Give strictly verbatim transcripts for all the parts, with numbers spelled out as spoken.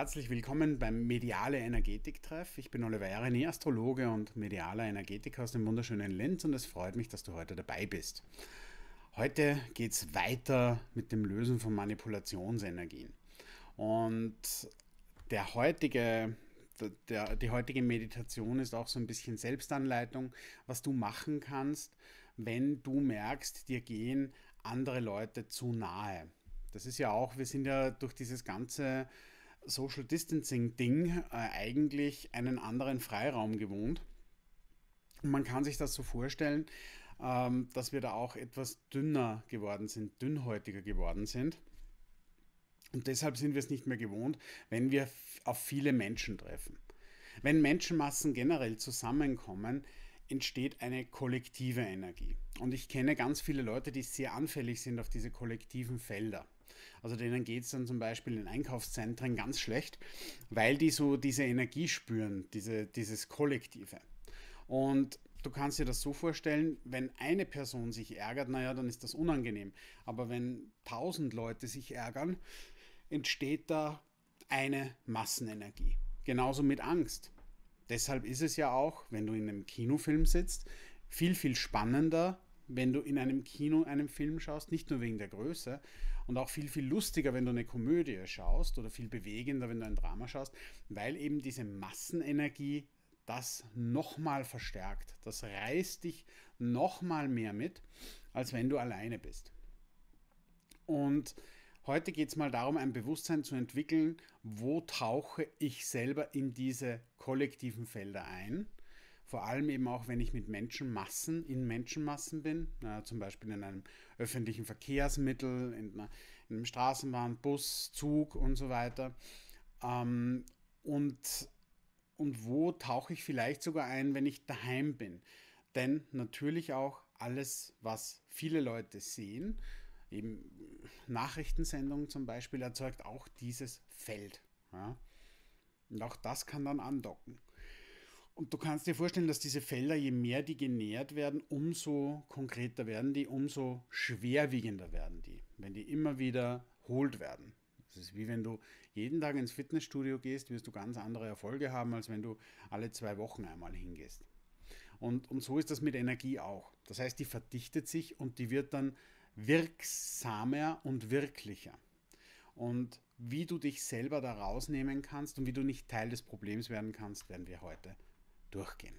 Herzlich willkommen beim Mediale Energetik-Treff. Ich bin Oliver Ereni, Astrologe und medialer Energetiker aus dem wunderschönen Linz und es freut mich, dass du heute dabei bist. Heute geht es weiter mit dem Lösen von Manipulationsenergien. Und der heutige, der, die heutige Meditation ist auch so ein bisschen Selbstanleitung, was du machen kannst, wenn du merkst, dir gehen andere Leute zu nahe. Das ist ja auch, wir sind ja durch dieses ganze Social Distancing Ding äh, eigentlich einen anderen Freiraum gewohnt. Und man kann sich das so vorstellen, ähm, dass wir da auch etwas dünner geworden sind, dünnhäutiger geworden sind. Und deshalb sind wir es nicht mehr gewohnt, wenn wir auf viele Menschen treffen. Wenn Menschenmassen generell zusammenkommen, entsteht eine kollektive Energie. Und ich kenne ganz viele Leute, die sehr anfällig sind auf diese kollektiven Felder. Also denen geht es dann zum Beispiel in Einkaufszentren ganz schlecht, weil die so diese Energie spüren, diese, dieses Kollektive. Und du kannst dir das so vorstellen, wenn eine Person sich ärgert, naja, dann ist das unangenehm. Aber wenn tausend Leute sich ärgern, entsteht da eine Massenenergie. Genauso mit Angst. Deshalb ist es ja auch, wenn du in einem Kinofilm sitzt, viel, viel spannender, wenn du in einem Kino einen Film schaust, nicht nur wegen der Größe, und auch viel, viel lustiger, wenn du eine Komödie schaust oder viel bewegender, wenn du ein Drama schaust, weil eben diese Massenenergie das nochmal verstärkt. Das reißt dich nochmal mehr mit, als wenn du alleine bist. Und heute geht es mal darum, ein Bewusstsein zu entwickeln, wo tauche ich selber in diese kollektiven Felder ein. Vor allem eben auch, wenn ich mit Menschenmassen, in Menschenmassen bin, äh, zum Beispiel in einem öffentlichen Verkehrsmittel, in, einer, in einem Straßenbahn, Bus, Zug und so weiter. Ähm, und, und wo tauche ich vielleicht sogar ein, wenn ich daheim bin. Denn natürlich auch alles, was viele Leute sehen, eben Nachrichtensendungen zum Beispiel, erzeugt auch dieses Feld. Ja? Und auch das kann dann andocken. Und du kannst dir vorstellen, dass diese Felder, je mehr die genährt werden, umso konkreter werden die, umso schwerwiegender werden die, wenn die immer wieder holt werden. Das ist wie wenn du jeden Tag ins Fitnessstudio gehst, wirst du ganz andere Erfolge haben, als wenn du alle zwei Wochen einmal hingehst. Und, und so ist das mit Energie auch. Das heißt, die verdichtet sich und die wird dann wirksamer und wirklicher. Und wie du dich selber da rausnehmen kannst und wie du nicht Teil des Problems werden kannst, werden wir heute durchgehen.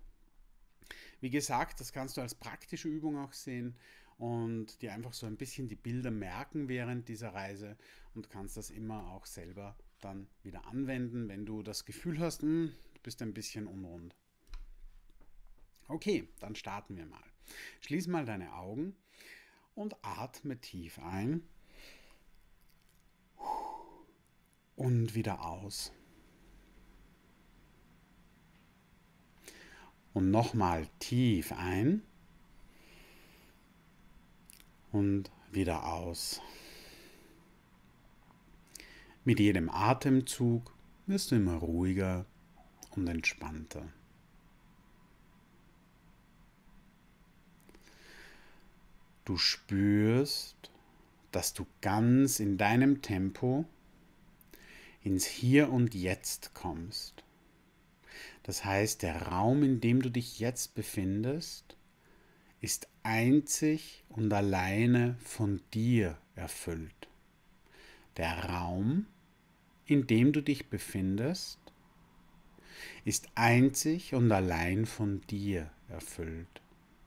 Wie gesagt, das kannst du als praktische Übung auch sehen und dir einfach so ein bisschen die Bilder merken während dieser Reise und kannst das immer auch selber dann wieder anwenden, wenn du das Gefühl hast, mh, du bist ein bisschen unrund. Okay, dann starten wir mal. Schließ mal deine Augen und atme tief ein und wieder aus. Und nochmal tief ein und wieder aus. Mit jedem Atemzug wirst du immer ruhiger und entspannter. Du spürst, dass du ganz in deinem Tempo ins Hier und Jetzt kommst. Das heißt, der Raum, in dem du dich jetzt befindest, ist einzig und alleine von dir erfüllt. Der Raum, in dem du dich befindest, ist einzig und allein von dir erfüllt.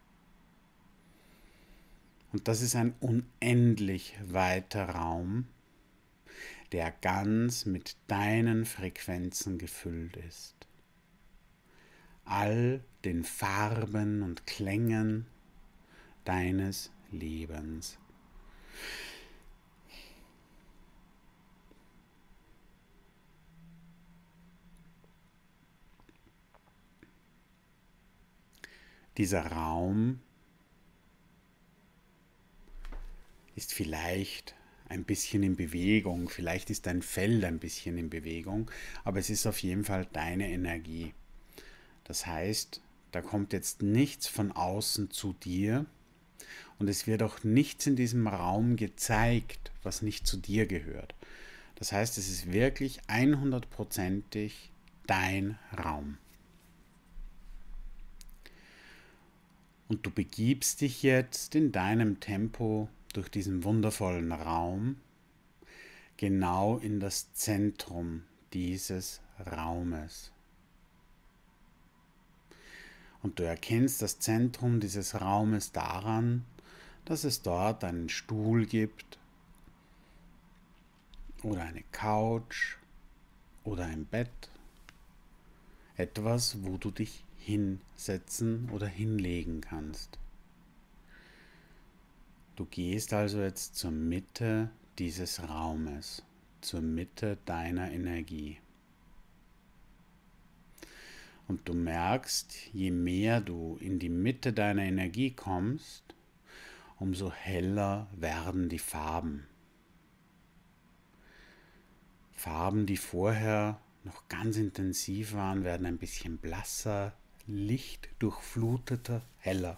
Und das ist ein unendlich weiter Raum, der ganz mit deinen Frequenzen gefüllt ist. All den Farben und Klängen deines Lebens. Dieser Raum ist vielleicht ein bisschen in Bewegung, vielleicht ist dein Feld ein bisschen in Bewegung, aber es ist auf jeden Fall deine Energie. Das heißt, da kommt jetzt nichts von außen zu dir und es wird auch nichts in diesem Raum gezeigt, was nicht zu dir gehört. Das heißt, es ist wirklich hundertprozentig dein Raum. Und du begibst dich jetzt in deinem Tempo durch diesen wundervollen Raum genau in das Zentrum dieses Raumes. Und du erkennst das Zentrum dieses Raumes daran, dass es dort einen Stuhl gibt oder eine Couch oder ein Bett. Etwas, wo du dich hinsetzen oder hinlegen kannst. Du gehst also jetzt zur Mitte dieses Raumes, zur Mitte deiner Energie. Und du merkst, je mehr du in die Mitte deiner Energie kommst, umso heller werden die Farben. Farben, die vorher noch ganz intensiv waren, werden ein bisschen blasser, lichtdurchfluteter, heller.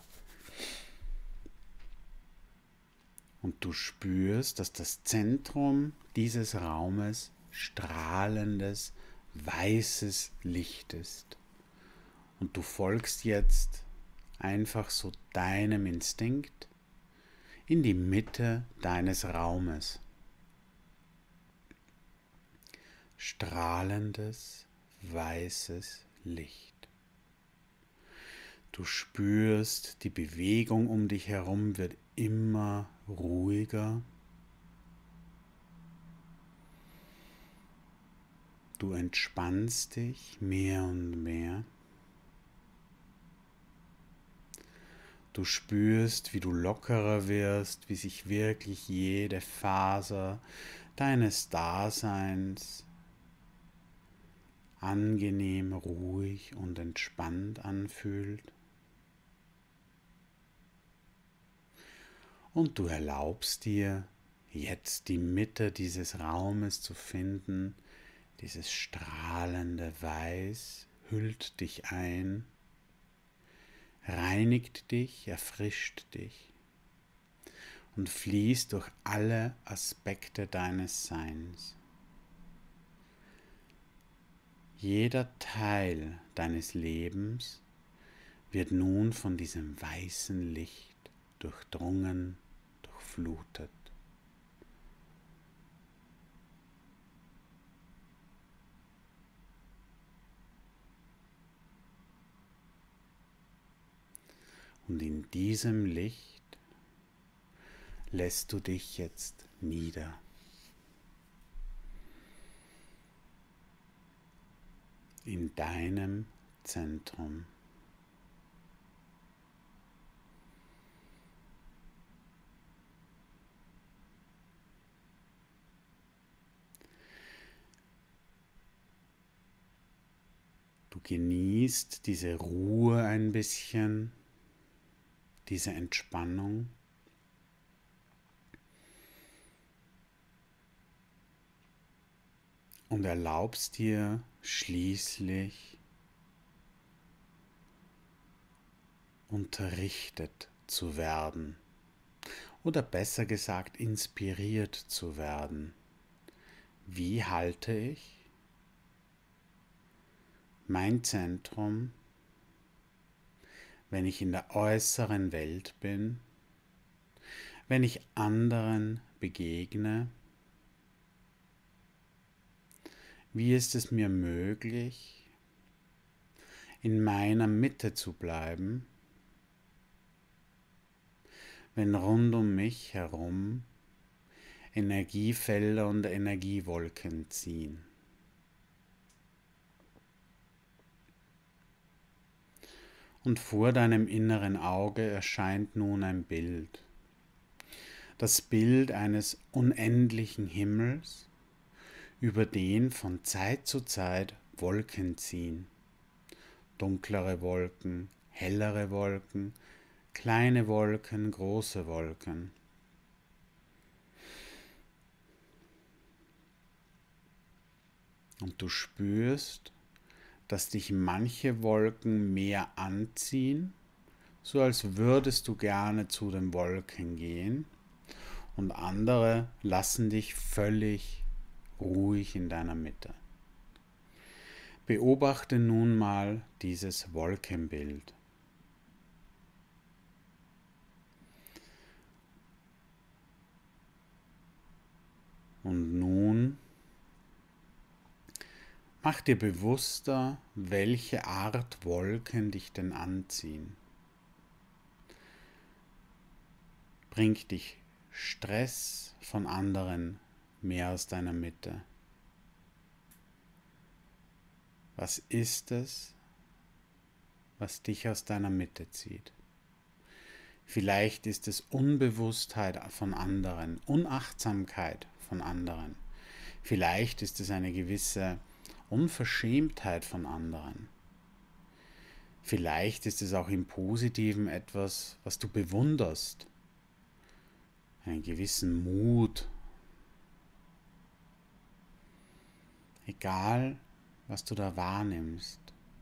Und du spürst, dass das Zentrum dieses Raumes strahlendes, weißes Licht ist. Und du folgst jetzt einfach so deinem Instinkt in die Mitte deines Raumes. Strahlendes, weißes Licht. Du spürst, die Bewegung um dich herum wird immer ruhiger. Du entspannst dich mehr und mehr. Du spürst, wie du lockerer wirst, wie sich wirklich jede Faser deines Daseins angenehm, ruhig und entspannt anfühlt. Und du erlaubst dir, jetzt die Mitte dieses Raumes zu finden. Dieses strahlende Weiß hüllt dich ein, reinigt dich, erfrischt dich und fließt durch alle Aspekte deines Seins. Jeder Teil deines Lebens wird nun von diesem weißen Licht durchdrungen, durchflutet. Und in diesem Licht lässt du dich jetzt nieder. In deinem Zentrum. Du genießt diese Ruhe ein bisschen, diese Entspannung. Und erlaubst dir schließlich unterrichtet zu werden oder besser gesagt inspiriert zu werden. Wie halte ich mein Zentrum, wenn ich in der äußeren Welt bin, wenn ich anderen begegne? Wie ist es mir möglich, in meiner Mitte zu bleiben, wenn rund um mich herum Energiefelder und Energiewolken ziehen? Und vor deinem inneren Auge erscheint nun ein Bild. Das Bild eines unendlichen Himmels, über den von Zeit zu Zeit Wolken ziehen. Dunklere Wolken, hellere Wolken, kleine Wolken, große Wolken. Und du spürst, dass dich manche Wolken mehr anziehen, so als würdest du gerne zu den Wolken gehen, und andere lassen dich völlig ruhig in deiner Mitte. Beobachte nun mal dieses Wolkenbild. Und nun mach dir bewusster, welche Art Wolken dich denn anziehen. Bringt dich Stress von anderen mehr aus deiner Mitte? Was ist es, was dich aus deiner Mitte zieht? Vielleicht ist es Unbewusstheit von anderen, Unachtsamkeit von anderen. Vielleicht ist es eine gewisse Unverschämtheit von anderen. Vielleicht ist es auch im Positiven etwas, was du bewunderst. Einen gewissen Mut. Egal, was du da wahrnimmst.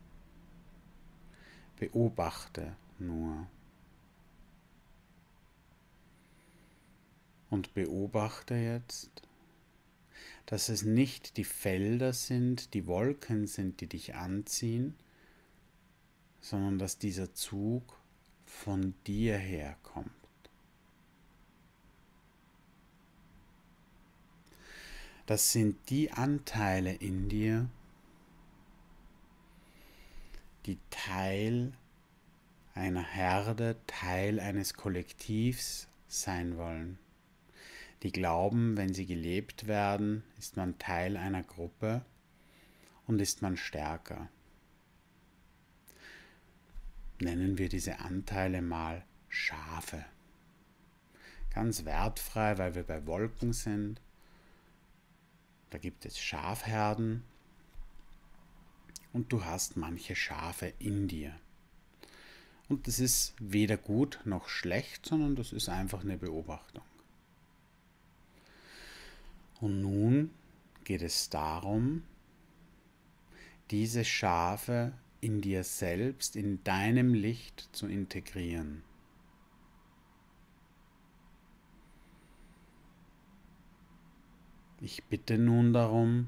Beobachte nur. Und beobachte jetzt, dass es nicht die Felder sind, die Wolken sind, die dich anziehen, sondern dass dieser Zug von dir herkommt. Das sind die Anteile in dir, die Teil einer Herde, Teil eines Kollektivs sein wollen. Die glauben, wenn sie gelebt werden, ist man Teil einer Gruppe und ist man stärker. Nennen wir diese Anteile mal Schafe. Ganz wertfrei, weil wir bei Wolken sind. Da gibt es Schafherden und du hast manche Schafe in dir. Und das ist weder gut noch schlecht, sondern das ist einfach eine Beobachtung. Und nun geht es darum, diese Schafe in dir selbst, in deinem Licht zu integrieren. Ich bitte nun darum,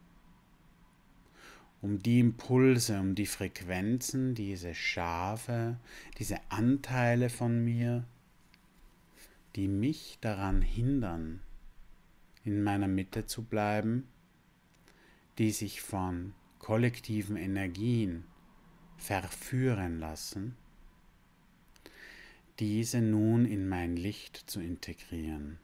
um die Impulse, um die Frequenzen, diese Schafe, diese Anteile von mir, die mich daran hindern, in meiner Mitte zu bleiben, die sich von kollektiven Energien verführen lassen, diese nun in mein Licht zu integrieren.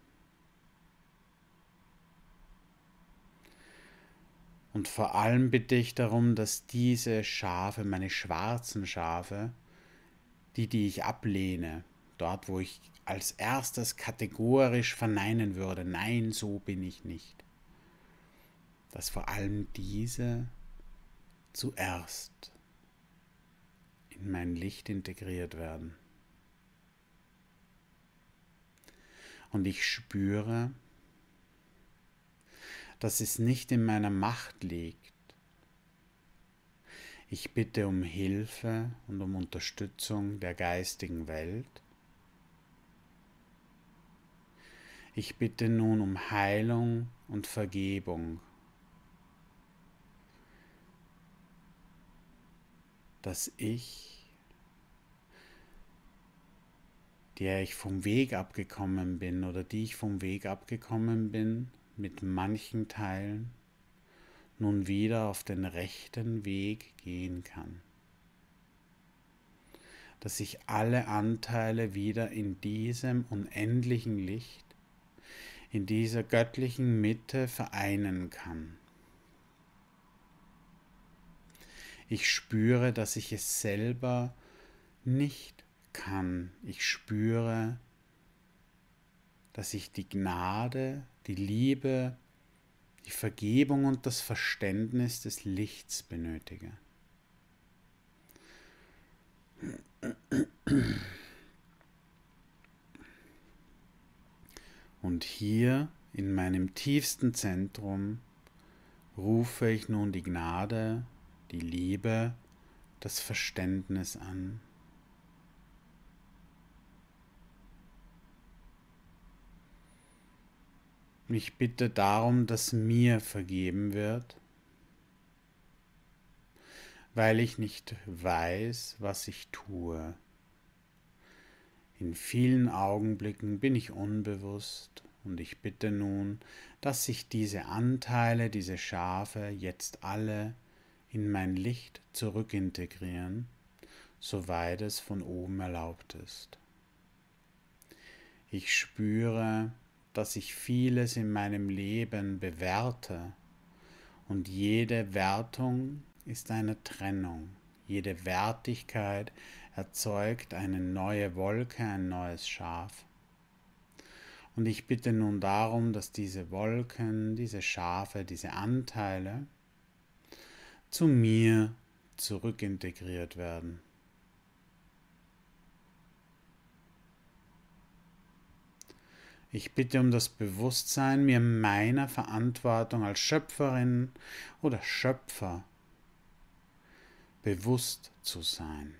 Und vor allem bitte ich darum, dass diese Schafe, meine schwarzen Schafe, die, die ich ablehne, dort, wo ich als erstes kategorisch verneinen würde, nein, so bin ich nicht, dass vor allem diese zuerst in mein Licht integriert werden. Und ich spüre, dass es nicht in meiner Macht liegt. Ich bitte um Hilfe und um Unterstützung der geistigen Welt. Ich bitte nun um Heilung und Vergebung, dass ich, der ich vom Weg abgekommen bin oder die ich vom Weg abgekommen bin, mit manchen Teilen nun wieder auf den rechten Weg gehen kann. Dass ich alle Anteile wieder in diesem unendlichen Licht, in dieser göttlichen Mitte vereinen kann. Ich spüre, dass ich es selber nicht kann. Ich spüre, dass ich die Gnade, die Liebe, die Vergebung und das Verständnis des Lichts benötige. Und hier in meinem tiefsten Zentrum rufe ich nun die Gnade, die Liebe, das Verständnis an. Ich bitte darum, dass mir vergeben wird, weil ich nicht weiß, was ich tue. In vielen Augenblicken bin ich unbewusst und ich bitte nun, dass sich diese Anteile, diese Schafe jetzt alle in mein Licht zurückintegrieren, soweit es von oben erlaubt ist. Ich spüre, dass ich vieles in meinem Leben bewerte und jede Wertung ist eine Trennung. Jede Wertigkeit erzeugt eine neue Wolke, ein neues Schaf. Und ich bitte nun darum, dass diese Wolken, diese Schafe, diese Anteile zu mir zurückintegriert werden. Ich bitte um das Bewusstsein, mir meiner Verantwortung als Schöpferin oder Schöpfer bewusst zu sein.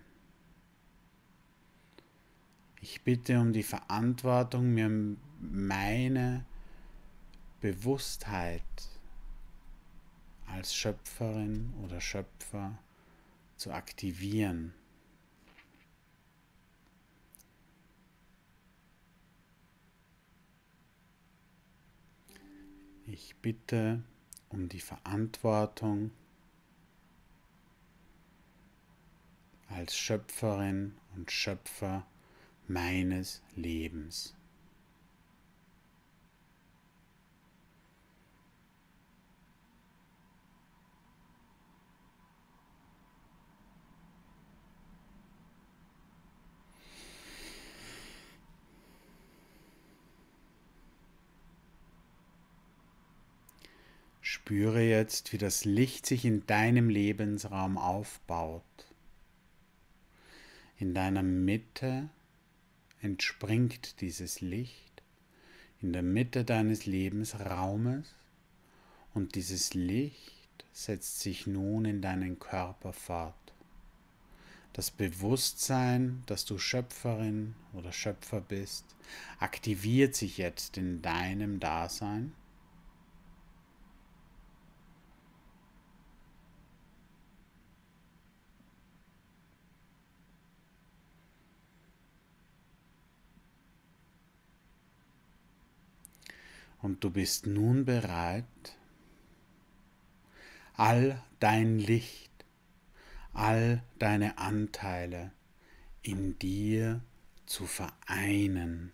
Ich bitte um die Verantwortung, mir meine Bewusstheit als Schöpferin oder Schöpfer zu aktivieren. Ich bitte um die Verantwortung als Schöpferin und Schöpfer meines Lebens. Spüre jetzt, wie das Licht sich in deinem Lebensraum aufbaut. In deiner Mitte entspringt dieses Licht, in der Mitte deines Lebensraumes, und dieses Licht setzt sich nun in deinen Körper fort. Das Bewusstsein, dass du Schöpferin oder Schöpfer bist, aktiviert sich jetzt in deinem Dasein. Und du bist nun bereit, all dein Licht, all deine Anteile in dir zu vereinen.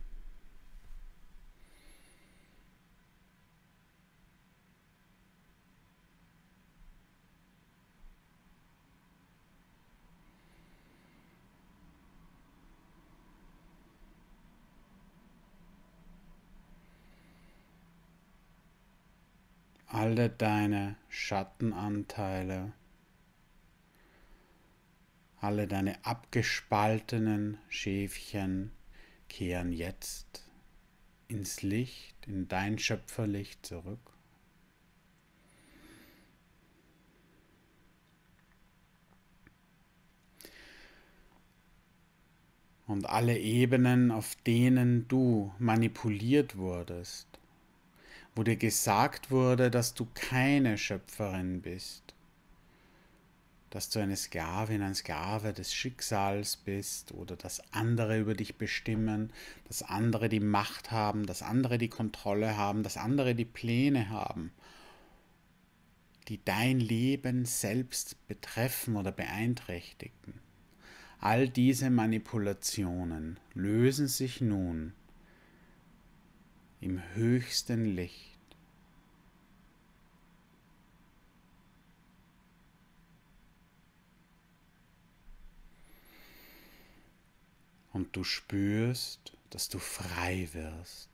Alle deine Schattenanteile, alle deine abgespaltenen Schäfchen kehren jetzt ins Licht, in dein Schöpferlicht zurück. Und alle Ebenen, auf denen du manipuliert wurdest, wo dir gesagt wurde, dass du keine Schöpferin bist, dass du eine Sklavin, ein Sklave des Schicksals bist oder dass andere über dich bestimmen, dass andere die Macht haben, dass andere die Kontrolle haben, dass andere die Pläne haben, die dein Leben selbst betreffen oder beeinträchtigen. All diese Manipulationen lösen sich nun im höchsten Licht. Und du spürst, dass du frei wirst.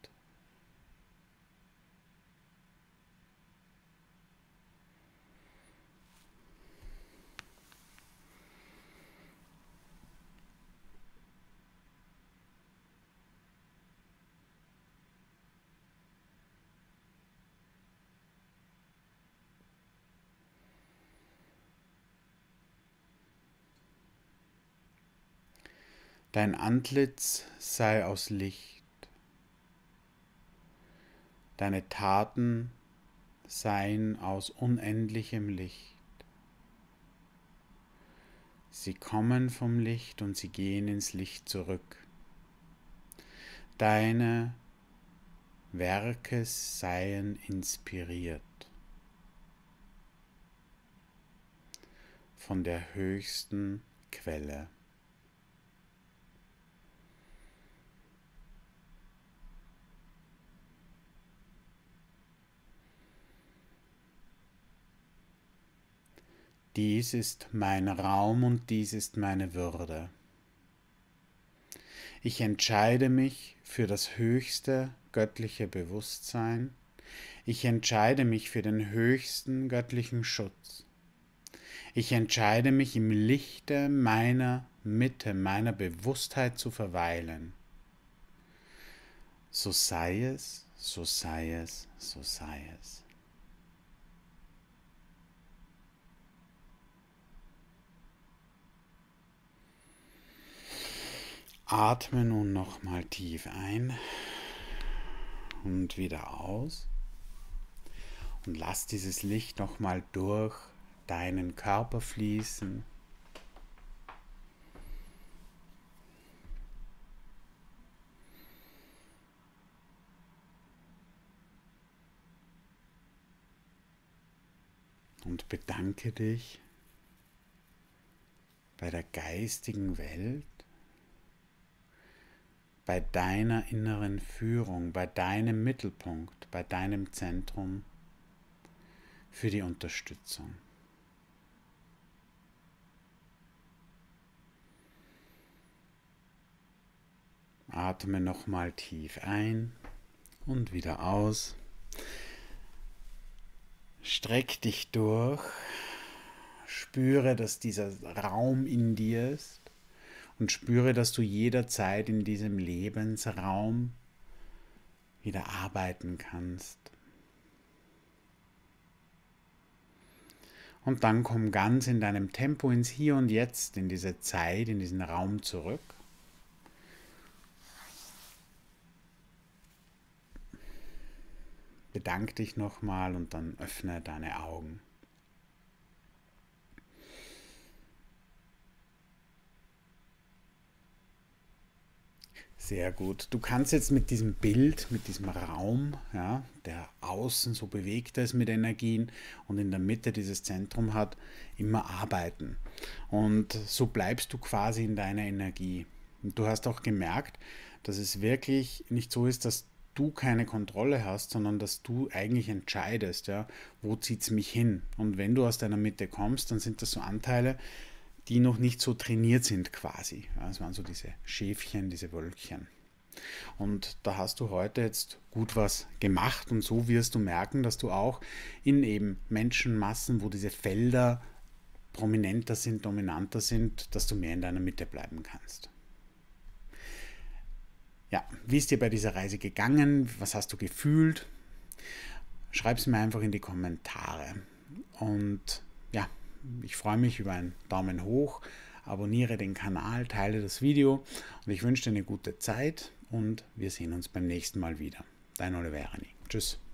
Dein Antlitz sei aus Licht. Deine Taten seien aus unendlichem Licht. Sie kommen vom Licht und sie gehen ins Licht zurück. Deine Werke seien inspiriert von der höchsten Quelle. Dies ist mein Raum und dies ist meine Würde. Ich entscheide mich für das höchste göttliche Bewusstsein. Ich entscheide mich für den höchsten göttlichen Schutz. Ich entscheide mich im Lichte meiner Mitte, meiner Bewusstheit zu verweilen. So sei es, so sei es, so sei es. Atme nun nochmal tief ein und wieder aus und lass dieses Licht nochmal durch deinen Körper fließen. Und bedanke dich bei der geistigen Welt, bei deiner inneren Führung, bei deinem Mittelpunkt, bei deinem Zentrum für die Unterstützung. Atme nochmal tief ein und wieder aus. Streck dich durch. Spüre, dass dieser Raum in dir ist. Und spüre, dass du jederzeit in diesem Lebensraum wieder arbeiten kannst. Und dann komm ganz in deinem Tempo ins Hier und Jetzt, in diese Zeit, in diesen Raum zurück. Bedank dich nochmal und dann öffne deine Augen. Sehr gut. Du kannst jetzt mit diesem Bild, mit diesem Raum, ja, der außen so bewegt ist mit Energien und in der Mitte dieses Zentrum hat, immer arbeiten. Und so bleibst du quasi in deiner Energie. Und du hast auch gemerkt, dass es wirklich nicht so ist, dass du keine Kontrolle hast, sondern dass du eigentlich entscheidest, ja, wo zieht es mich hin. Und wenn du aus deiner Mitte kommst, dann sind das so Anteile, die noch nicht so trainiert sind quasi. Ja, das waren so diese Schäfchen, diese Wölkchen. Und da hast du heute jetzt gut was gemacht und so wirst du merken, dass du auch in eben Menschenmassen, wo diese Felder prominenter sind, dominanter sind, dass du mehr in deiner Mitte bleiben kannst. Ja, wie ist dir bei dieser Reise gegangen? Was hast du gefühlt? Schreib es mir einfach in die Kommentare. Und ja, ich freue mich über einen Daumen hoch, abonniere den Kanal, teile das Video und ich wünsche dir eine gute Zeit und wir sehen uns beim nächsten Mal wieder. Dein Oliver Erni. Tschüss.